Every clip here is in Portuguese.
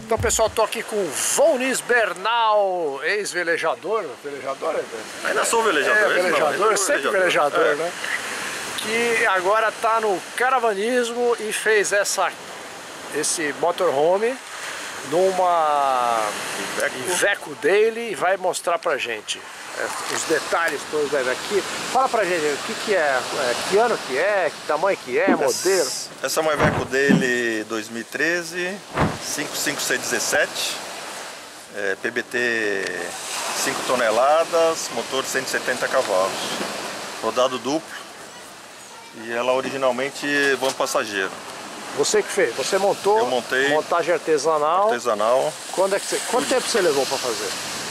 Então, pessoal, tô aqui com o Valnis Bernal, ex-velejador. Velejador? Ainda sou velejador. Velejador, sempre velejador, né? Que agora tá no caravanismo e fez esse motorhome numa Iveco Daily e vai mostrar pra gente os detalhes todos aqui. Fala pra gente o que é, que ano que é, que tamanho que é, modelo. Essa é uma Iveco Daily 2013, 55C17, PBT 5 toneladas, motor 170 cavalos, rodado duplo e ela originalmente van passageiro. Você que fez? Você montou? Eu montei. Montagem artesanal. Quanto tempo você levou para fazer?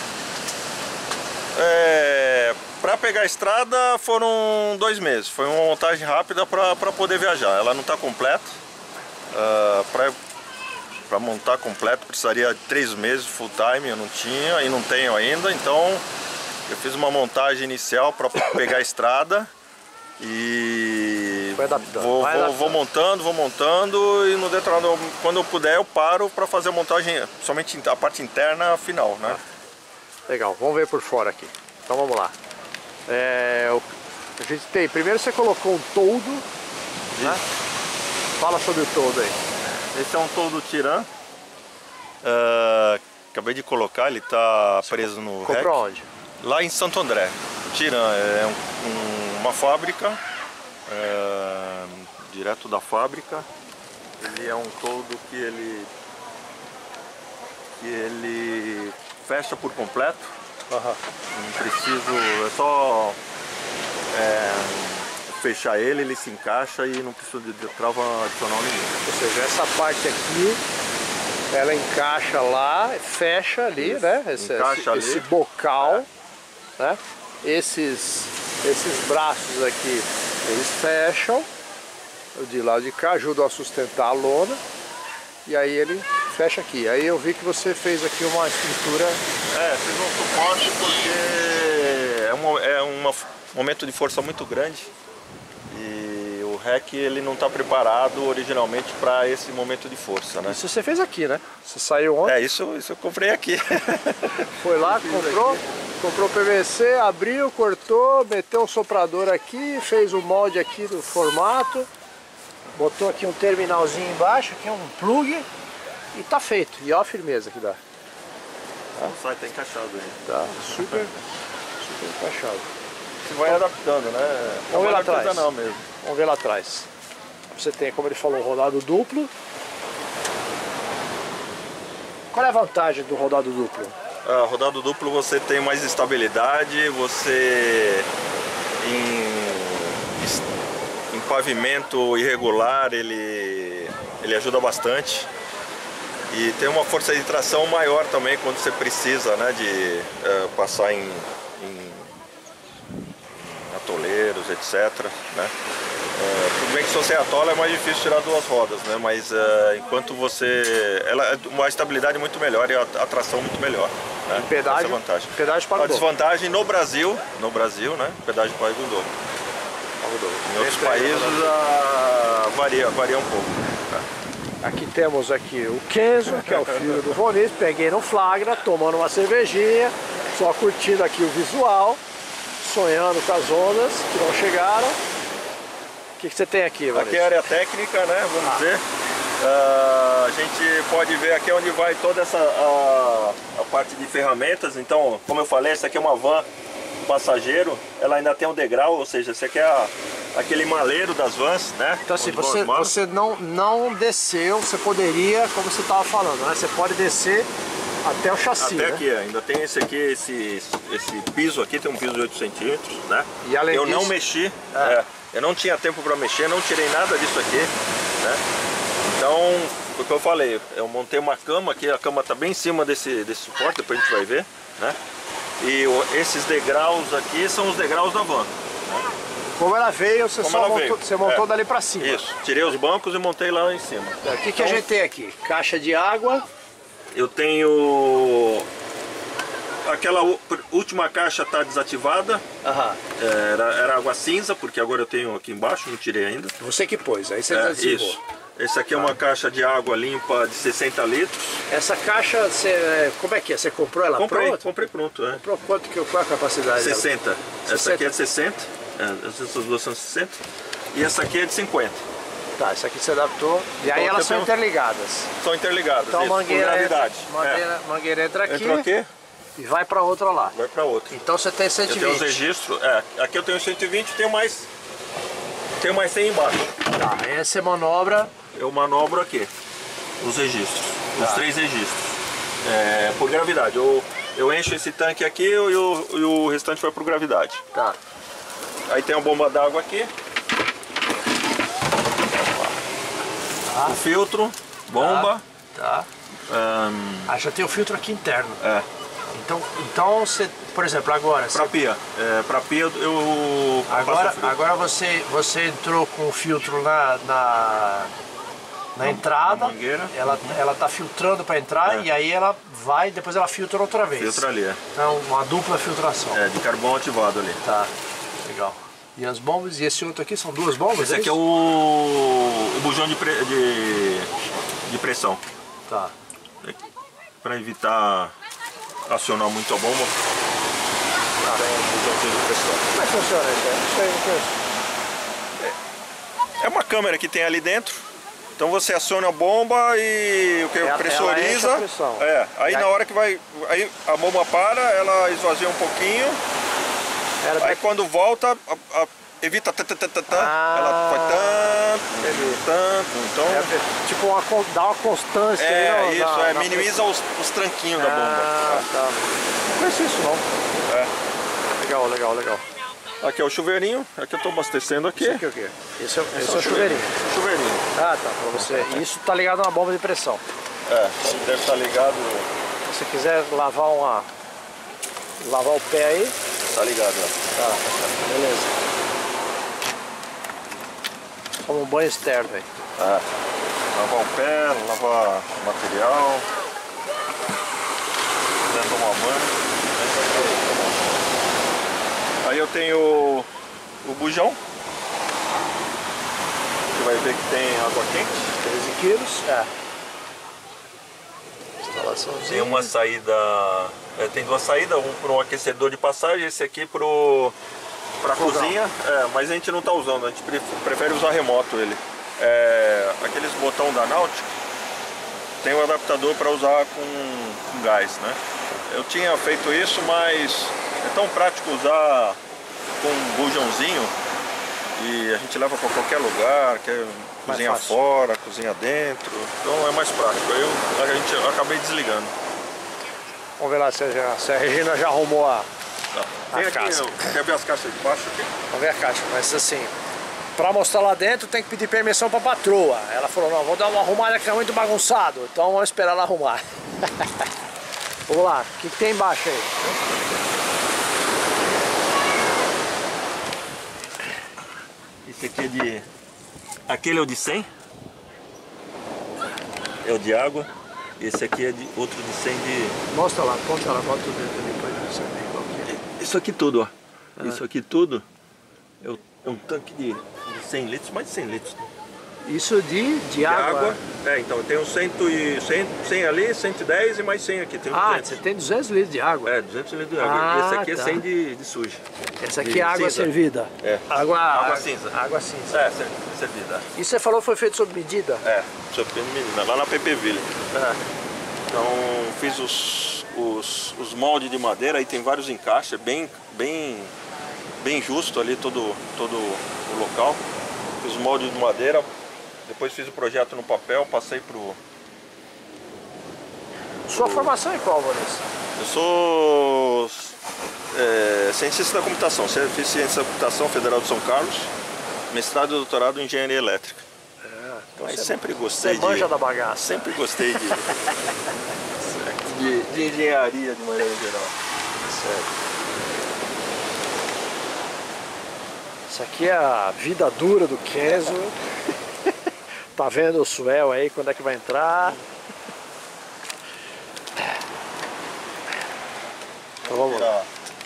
Para pegar a estrada foram 2 meses. Foi uma montagem rápida para poder viajar. Ela não está completa. Para montar completo precisaria de 3 meses full time. Eu não tinha e não tenho ainda. Então eu fiz uma montagem inicial para pegar a estrada. E vou montando e no detonador, quando eu puder eu paro para fazer a montagem, somente a parte interna final, né? Legal, vamos ver por fora aqui. Então vamos lá. A gente tem, primeiro você colocou um toldo, né? Fala sobre o toldo aí. Esse é um toldo Tiran. Acabei de colocar, ele está preso no rack. Comprou onde? Lá em Santo André. Tiran é uma fábrica, direto da fábrica. Ele é um toldo que ele fecha por completo. Não preciso, é só fechar ele se encaixa e não precisa de trava adicional nenhuma. Ou seja, essa parte aqui ela encaixa lá, fecha ali, isso, né? Esse bocal, né? Esses braços aqui, eles fecham de lado de cá, ajudam a sustentar a lona e aí ele fecha aqui. Aí eu vi que você fez aqui uma estrutura... fiz um suporte porque é um momento de força muito grande e o rack ele não está preparado originalmente para esse momento de força, né? Isso você fez aqui, né? Você saiu ontem? Isso eu comprei aqui. Foi lá, comprou PVC, abriu, cortou, meteu um soprador aqui, fez o molde aqui do formato, botou aqui um terminalzinho embaixo, aqui um plug e tá feito. E olha a firmeza que dá. O site tá encaixado aí. Tá super encaixado. Você vai adaptando, né? Vamos ver lá atrás. Não mesmo. Vamos ver lá atrás. Você tem, como ele falou, rodado duplo. Qual é a vantagem do rodado duplo? Rodado duplo você tem mais estabilidade, você em pavimento irregular ele ajuda bastante e tem uma força de tração maior também quando você precisa, né, de passar em atoleiros, etc, né? Tudo bem que se você atola é mais difícil tirar 2 rodas, né? Mas enquanto ela é uma estabilidade muito melhor e a tração muito melhor, né? Pedágio, essa é a vantagem. Pedágio paga o dobro. A desvantagem no Brasil, né? Pedágio paga o dobro. Em outros países varia um pouco. Aqui temos o Kenzo, que é o filho do Valnis. Peguei no flagra, tomando uma cervejinha, só curtindo aqui o visual, sonhando com as ondas que não chegaram. O que você tem aqui, Valnis? Aqui é a área técnica, né? Vamos dizer. A gente pode ver aqui onde vai toda a parte de ferramentas. Então, como eu falei, essa aqui é uma van passageiro, ela ainda tem um degrau, ou seja, esse aqui é aquele maleiro das vans, né? Então assim, você não desceu, você poderia, como você estava falando, né? Você pode descer até o chassi, até né? Aqui, ainda tem esse aqui, esse piso aqui, tem um piso de 8 centímetros, né? E além disso, não mexi, eu não tinha tempo para mexer, não tirei nada disso aqui, né? Então, o que eu falei, eu montei uma cama aqui, a cama está bem em cima desse suporte, depois a gente vai ver, né? E esses degraus aqui são os degraus da van, né? Como ela veio, você montou dali para cima. Isso, tirei os bancos e montei lá em cima. O que a gente tem aqui? Caixa de água. Eu tenho aquela última caixa está desativada. Era água cinza, porque agora eu tenho aqui embaixo, não tirei ainda. Você que pôs, aí você desativou. Isso. Esse aqui é uma caixa de água limpa de 60 litros. Essa caixa, como é que é? Você comprou ela pronta? Comprei pronto, Comprou quanto, qual a capacidade 60. dela? Essa aqui é de 60, essas duas são de 60. E essa aqui é de 50. Tá, essa aqui você adaptou. E aí elas são interligadas. São interligadas, então a mangueira, mangueira entra aqui. E vai para outra lá. Vai para outra. Então você tem 120. Eu tenho os registros, aqui eu tenho 120, tenho mais 100 embaixo. Tá, aí você manobra. Eu manobro aqui os registros, os 3 registros, por gravidade. Eu encho esse tanque aqui e o restante vai por gravidade. Tá. Aí tem uma bomba d'água aqui. Tá. O filtro, bomba. Tá. Já tem o filtro aqui interno. Então você, por exemplo, agora... Pra pia. Pra pia eu... Agora você entrou com o filtro na entrada, ela tá filtrando para entrar e aí ela vai, depois ela filtra outra vez. Filtra ali, Então uma dupla filtração. De carvão ativado ali. Tá, legal. E as bombas, e esse outro aqui são 2 bombas? Esse aqui é o bujão de pressão. Tá. Para evitar acionar muito a bomba. Tem um bujãozinho de pressão. Como é que funciona isso? É uma câmera que tem ali dentro. Então você aciona a bomba e pressuriza. Ela enche a pressão. Aí na hora que vai. Aí a bomba para, ela esvazia um pouquinho. Aí quando volta, evita ela faz tanto. Então. Tipo dá uma constância. Minimiza os tranquinhos da bomba. Tá. Não conheço isso não. Legal. Aqui é o chuveirinho, aqui eu estou abastecendo aqui. Isso aqui é o quê? Esse é o chuveirinho. Chuveirinho. Tá, pra você. Isso tá ligado a uma bomba de pressão. Deve estar ligado. Se você quiser lavar o pé aí. Tá ligado, Tá, beleza. Como um banho externo aí. Lavar o pé, lavar o material. Tomar banho. Aí eu tenho o bujão, você vai ver que tem água quente, 13 quilos. Instalaçãozinha. Tem uma saída, tem 2 saídas, um para um aquecedor de passagem, esse aqui para a cozinha, mas a gente não está usando, a gente prefere usar remoto ele. Aqueles botão da Náutica, tem um adaptador para usar com gás, né? Eu tinha feito isso, mas é tão prático usar com um bujãozinho e a gente leva para qualquer lugar, quer cozinhar fora, cozinha dentro, então é mais prático. Aí eu acabei desligando. Vamos ver lá se a Regina já arrumou a caixa. Quer ver as caixas de baixo aqui? Vamos ver a caixa, mas assim, para mostrar lá dentro tem que pedir permissão para a patroa. Ela falou, não, vou dar uma arrumada que é muito bagunçado, então vamos esperar ela arrumar. Vamos lá, o que tem embaixo aí? Esse aqui aquele é o de 100. É o de água. Esse aqui é outro de 100 de... Mostra lá, bota o dedo ali pra você ver qual que é. Isso aqui tudo, ó. Isso aqui tudo é um tanque de 100 litros, mais de 100 litros. Isso de água? Então tem um 100 ali, 110 e mais 100 aqui. Tem 200. Você tem 200 litros de água? 200 litros de água. E esse aqui é 100 de suja. Essa aqui é água servida? Água cinza. Água cinza. Servida. E você falou que foi feito sob medida? Sob medida, lá na PPVille. Então fiz os moldes de madeira, aí tem vários encaixes, bem justo ali todo o local. Fiz os moldes de madeira. Depois fiz o projeto no papel, passei Sua formação é qual, Vanessa? Eu sou cientista da computação, fiz ciência da computação Federal de São Carlos, mestrado e doutorado em engenharia elétrica. Então mas sempre gostei de... manja da bagaça. Sempre gostei de engenharia de maneira geral. Certo. Isso aqui é a vida dura do Kenzo. Tá vendo o swell aí, quando é que vai entrar? Então vamos lá.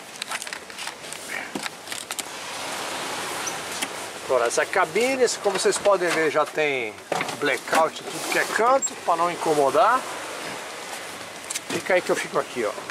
Agora, essa cabine, como vocês podem ver, já tem blackout em tudo que é canto, para não incomodar. Fica aí que eu fico aqui, ó.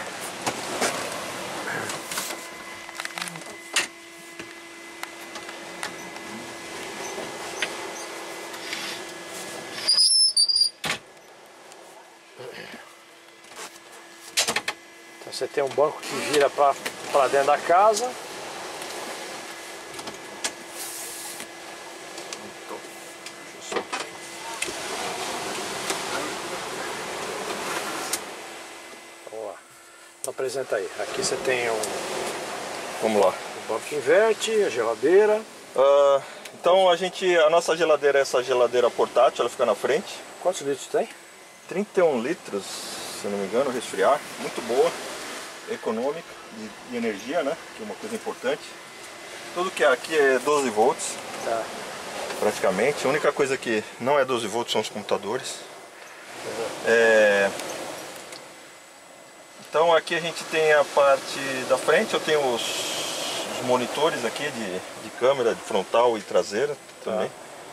Então você tem um banco que vira para dentro da casa. Apresenta aí. Aqui você tem um... Vamos lá. Um banco que inverte, a geladeira. Então a nossa geladeira é essa geladeira portátil, ela fica na frente. Quantos litros tem? 31 litros, se não me engano, resfriar. Muito boa, econômica, de energia, né? Que é uma coisa importante. Tudo que aqui é 12 volts, tá. Praticamente. A única coisa que não é 12 volts são os computadores. Então aqui a gente tem a parte da frente, eu tenho os monitores aqui de câmera, de frontal e traseira também.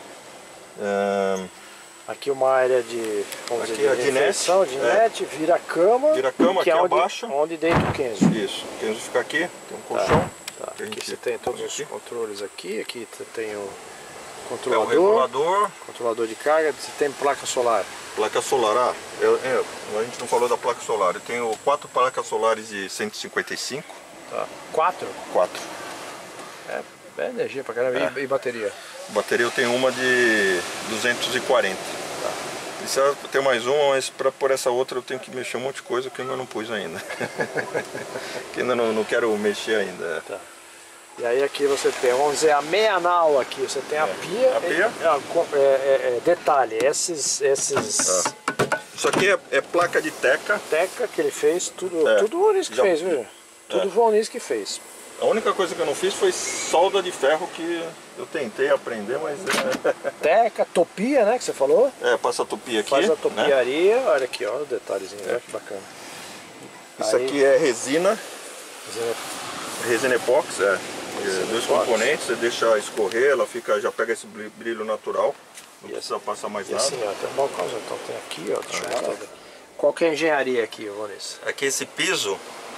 Aqui uma área de, vamos dizer, de net, vira cama que aqui é abaixa. Onde deita o Kenzo. Isso, o Kenzo fica aqui, tem um colchão. Tá. Aqui você tem todos os controles aqui você tem o controlador de carga, você tem placa solar. Placa solar, a gente não falou da placa solar. Eu tenho 4 placas solares de 155. Tá. 4? 4. É energia pra caramba. E bateria? Bateria eu tenho uma de 240. Tá. E se eu tenho mais uma, mas para pôr essa outra eu tenho que mexer um monte de coisa que eu ainda não pus ainda. Que ainda não quero mexer ainda. Tá. E aí aqui você tem, vamos dizer, a meia nau aqui, você tem a pia. A pia? Detalhe, esses... Isso aqui é placa de teca. Teca que ele fez, tudo o Onis que fez, viu? Tudo o Onis que fez. A única coisa que eu não fiz foi solda de ferro, que eu tentei aprender, mas... Teca, topia, né, que você falou? Passa a topia aqui. Faz a topiaria, né? Olha aqui, ó, o detalhezinho, olha que bacana. Isso aí... aqui é resina. Resina epóxi, dois componentes, você deixa escorrer, ela já pega esse brilho natural, não precisa passar mais nada. Assim, ó, tem um balcão, então tem aqui, ó, deixa eu mostrar. Qual que é a engenharia aqui, Vanessa? Aqui esse piso,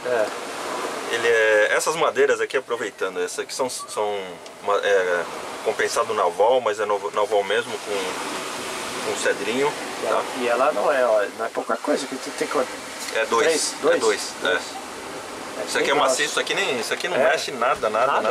essas madeiras aqui, aproveitando, essas aqui são compensado naval, mas é naval mesmo, com cedrinho. Tá? E ela não é pouca coisa, que tem quanto? É 2. Isso aqui é macio, isso aqui não mexe nada.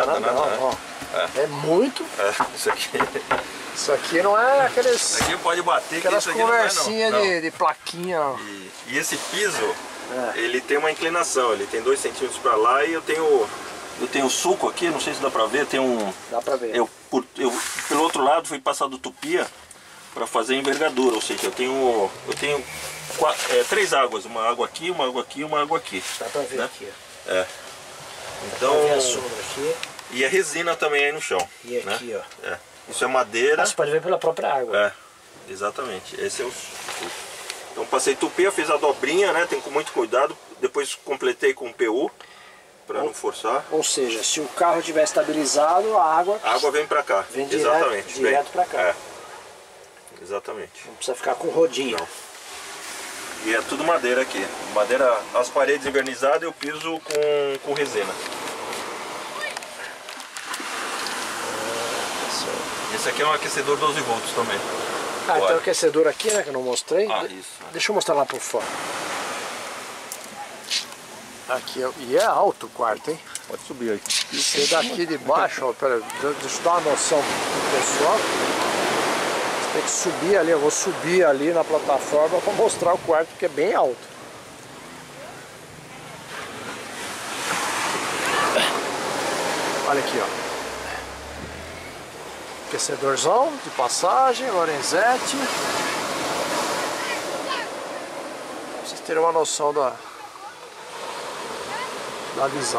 É muito. Isso aqui não é aqueles... Isso aqui pode bater, aquelas conversinhas de plaquinha. E esse piso, ele tem uma inclinação, ele tem 2 centímetros para lá, e eu tenho suco aqui, não sei se dá pra ver, tem um... Dá pra ver. Eu pelo outro lado fui passado tupia para fazer envergadura, ou seja, eu tenho 3 águas, uma água aqui, uma água aqui e uma água aqui. Dá pra ver aqui, ó. Então, dá pra ver a sombra aqui. E a resina também aí no chão. E aqui, ó. Isso é madeira. Você pode ver pela própria água. Exatamente. Esse é o suco. Então passei tupia, fiz a dobrinha, né? Tem com muito cuidado. Depois completei com PU para não forçar. Ou seja, se o carro estiver estabilizado, a água vem para cá. Vem exatamente. Direto para cá. Exatamente. Não precisa ficar com rodinha. Não. E é tudo madeira aqui. Madeira, as paredes envernizadas e o piso com resina. Esse aqui é um aquecedor 12 volts também. Tem o aquecedor aqui, né, que eu não mostrei. Isso. Deixa eu mostrar lá por fora. Aqui, e é alto o quarto, hein? Pode subir aí. Você daqui de baixo, ó, pera, deixa eu dar uma noção pro pessoal. Você tem que subir ali, eu vou subir ali na plataforma para mostrar o quarto, que é bem alto. Olha aqui, ó. Aquecedorzão de passagem, Lorenzetti. Pra vocês terem uma noção da visão.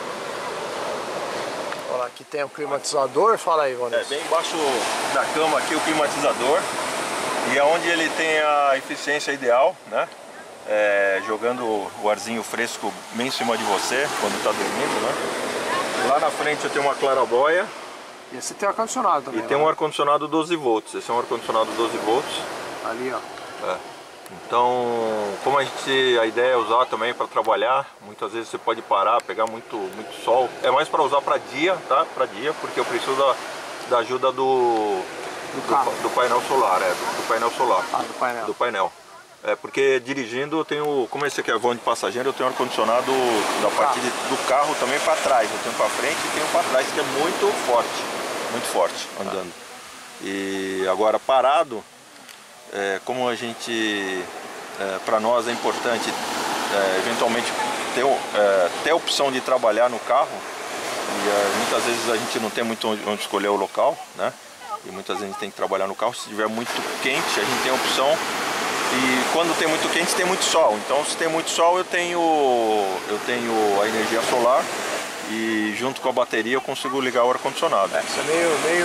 Olha, aqui tem o climatizador, fala aí, Vanessa. Bem embaixo da cama aqui o climatizador. E é onde ele tem a eficiência ideal, né? jogando o arzinho fresco bem em cima de você quando está dormindo, né? Lá na frente eu tenho uma claraboia. E esse tem ar-condicionado também. E tem um ar-condicionado 12 volts. Esse é um ar-condicionado 12 volts. Ali, ó. Então, como a ideia é usar também para trabalhar, muitas vezes você pode parar, pegar muito sol. É mais para usar para dia, tá? Para dia, porque eu preciso da ajuda do painel solar, do painel solar. Do painel. Porque dirigindo eu tenho, como esse aqui é vão de passageiro, eu tenho ar-condicionado da parte do carro também para trás. Eu tenho para frente e tenho para trás, que é muito forte andando. E agora parado, como a gente, para nós é importante eventualmente ter a opção de trabalhar no carro, e muitas vezes a gente não tem muito onde escolher o local, né? E muitas vezes a gente tem que trabalhar no carro. Se estiver muito quente, a gente tem a opção. E quando tem muito quente, tem muito sol. Então, se tem muito sol, eu tenho a energia solar e junto com a bateria eu consigo ligar o ar-condicionado. Isso é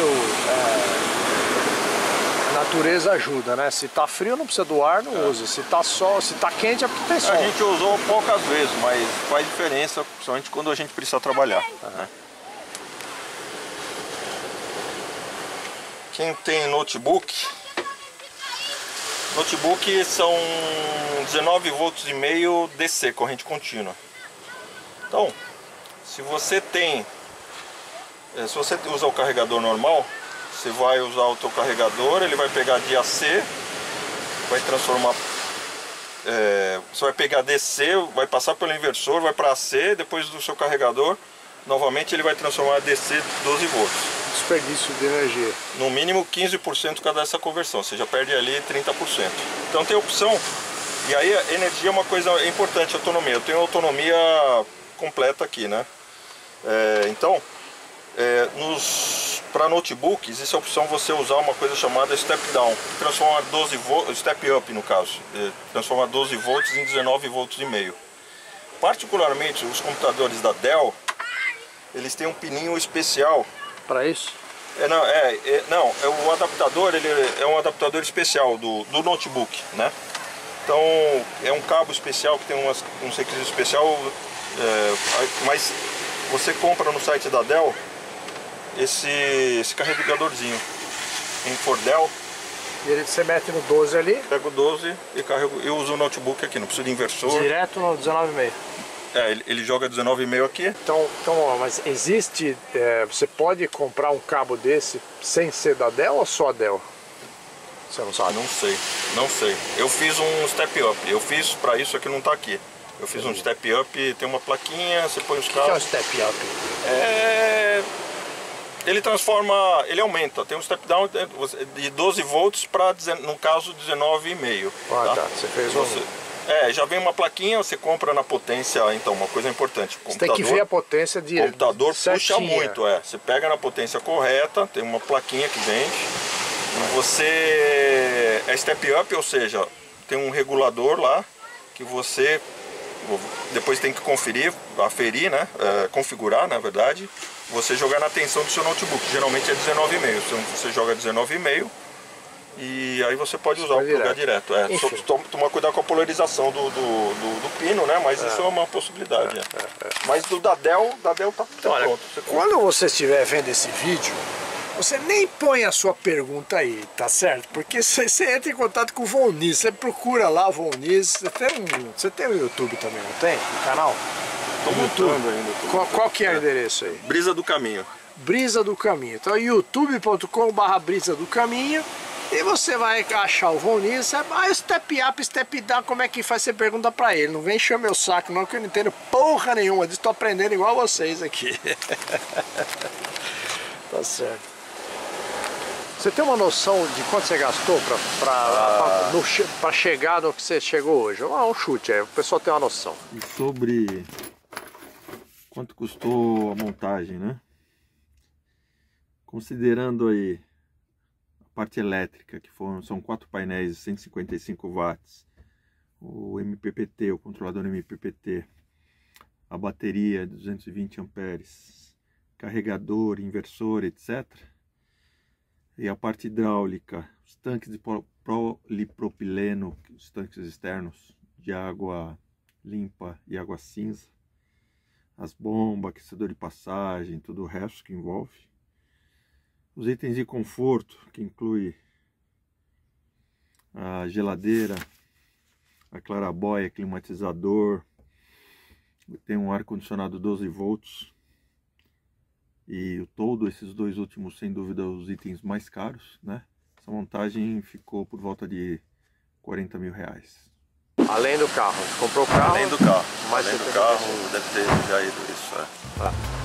a natureza ajuda, né? Se tá frio não precisa do ar, não usa. Se tá sol, se tá quente é porque tem sol. A gente usou poucas vezes, mas faz diferença, principalmente quando a gente precisa trabalhar. Né? Quem tem notebook são 19 volts e meio DC, corrente contínua. Então, se você usa o carregador normal, você vai usar o teu carregador, ele vai pegar de AC, vai transformar, você vai pegar DC, vai passar pelo inversor, vai para AC, depois do seu carregador, novamente ele vai transformar DC 12 volts. Desperdício de energia. No mínimo 15% cada essa conversão, você já perde ali 30%. Então tem opção, e aí a energia é uma coisa importante, autonomia. Eu tenho autonomia completa aqui, né? Então, para notebook, existe a opção você usar uma coisa chamada step down, que transforma 12 volts, step up no caso, transforma 12 volts em 19 volts e meio. Particularmente os computadores da Dell, eles têm um pininho especial para isso? O adaptador, ele é um adaptador especial do notebook, né? Então é um cabo especial que tem um requisito especial, mas você compra no site da Dell esse carregadorzinho em for Dell. E você mete no 12 ali? Pego o 12 e carrego, eu uso o notebook aqui, não preciso de inversor. Direto no 19,5. Ele joga 19,5 aqui. Então, mas existe, você pode comprar um cabo desse sem ser da Dell ou só a Dell? Você não sabe? Não sei. Eu fiz um step up, eu fiz para isso aqui, não está aqui. Eu fiz um step up, tem uma plaquinha, você põe os cabos. O que é o step up? Ele transforma, ele aumenta, tem um step down de 12 volts para, no caso, 19,5. Tá? Você fez já vem uma plaquinha, você compra na potência, então, uma coisa importante. Você tem que ver a potência de O computador puxa muito, Você pega na potência correta, tem uma plaquinha que vende. Você é step up, ou seja, tem um regulador lá que você depois tem que aferir, né? Configurar, na verdade. Você jogar na tensão do seu notebook, geralmente é 19,5. Você joga 19,5. E aí você pode usar o plugar direto. Tomar cuidado com a polarização do pino, né? Mas isso é uma possibilidade. Mas do da Dell tá pronto. Quando você estiver vendo esse vídeo, você nem põe a sua pergunta aí, tá certo? Porque você entra em contato com o Volniz, você procura lá o Volniz. Você tem o YouTube também, não tem? O canal? Estou montando ainda. Qual que é o endereço aí? Brisa do Caminho. Brisa do Caminho. Então youtube.com/Brisa do Caminho. E você vai achar o Volniz, step up, step down, como é que faz? Você pergunta pra ele, não vem encher meu saco não, que eu não entendo porra nenhuma, estou aprendendo igual vocês aqui. Tá certo. Você tem uma noção de quanto você gastou pra chegar no que você chegou hoje? Um chute aí, o pessoal tem uma noção. E sobre quanto custou a montagem, né? Considerando aí parte elétrica, que são 4 painéis de 155 watts, o MPPT, o controlador MPPT, a bateria de 220 amperes, carregador, inversor, etc. E a parte hidráulica, os tanques de polipropileno, os tanques externos de água limpa e água cinza, as bombas, aquecedor de passagem, tudo o resto que envolve. Os itens de conforto, que inclui a geladeira, a clarabóia, climatizador, tem um ar-condicionado 12 volts e o todo, esses dois últimos, sem dúvida, os itens mais caros, né? Essa montagem ficou por volta de 40 mil reais. Além do carro, você comprou o carro? Além do carro, mas além do carro deve ter já ido isso, é.